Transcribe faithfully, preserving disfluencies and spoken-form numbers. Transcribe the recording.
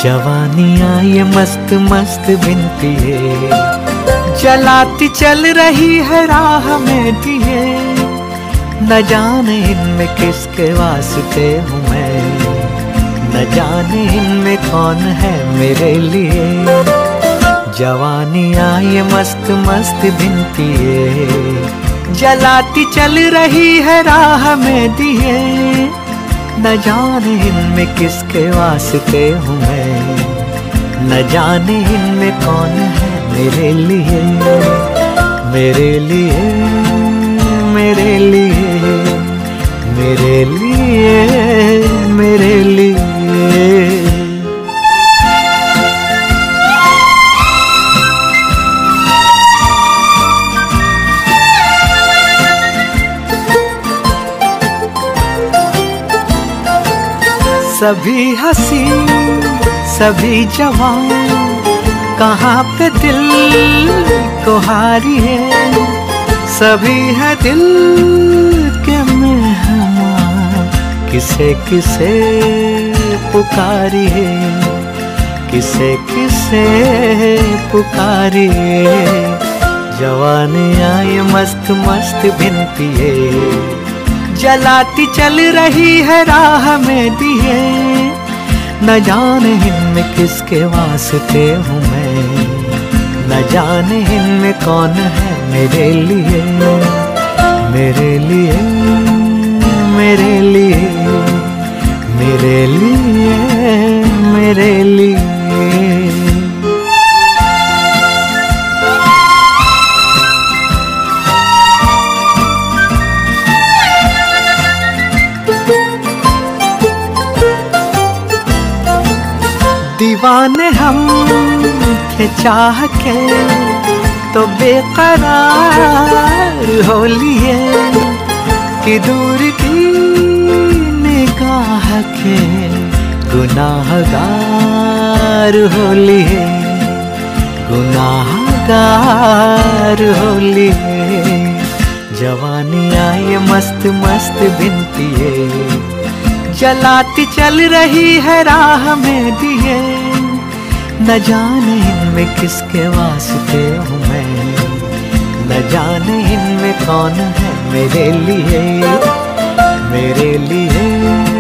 जवानियाँ ये मस्त मस्त बिनती है, जलाती चल रही है राह में दिए। न जाने इनमें किसके वास्ते हूँ मैं, न जाने इनमें कौन है मेरे लिए। जवानियाँ ये मस्त मस्त बिनती है, जलाती चल रही है राह में दिए। न जाने इनमें किसके वास्ते हूँ मैं, न जाने इनमें कौन है मेरे लिए। मेरे लिए मेरे लिए मेरे लिए मेरे लिए। सभी हंसी सभी जवान कहाँ पे दिल को हारी है। सभी है दिल के मेहमान, किसे किसे पुकारी है, किसे किसे पुकारी है। जवानियाँ ये मस्त मस्त बिनती है, जलाती चल रही है राह में दिए। न जाने इनमें किसके वास्ते हूँ मैं, न जाने इनमें कौन है मेरे लिए। मेरे लिए मेरे लिए मेरे लिए मेरे लिए। दीवाने हम थे चाह के तो बेकरार हो लिए, कि दूर की निगाह के गुनाहगार हो लिए, गुनाहगार हो लिए। जवानियाँ ये मस्त मस्त बिनती है, जलाती चल रही है राह में दिए। न जाने इनमें किसके वास्ते हूँ मैं, न जाने इनमें कौन है मेरे लिए। मेरे लिए